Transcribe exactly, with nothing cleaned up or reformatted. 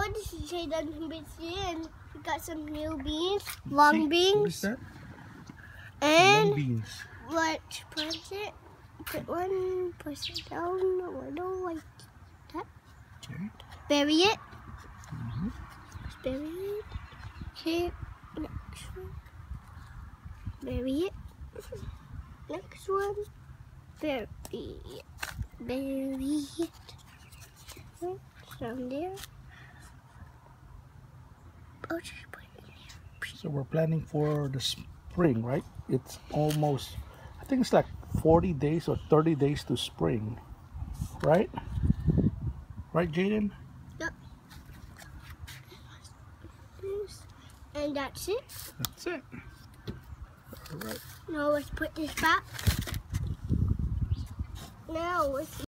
this is JaydenTubeHD, and we got some new beans, long See? beans. What is that? And long beans. let's put it, put one, push it down a little like that. Okay. Bury it. Mm-hmm. Just bury it. Okay, next one. Bury it. Next one. Bury it. Bury it. Right, down there. Oh, just put it there. So we're planning for the spring, right? It's almost, I think it's like forty days or thirty days to spring, right? Right, Jayden? Yep. And that's it. That's it. All right. Now let's put this back. Now let's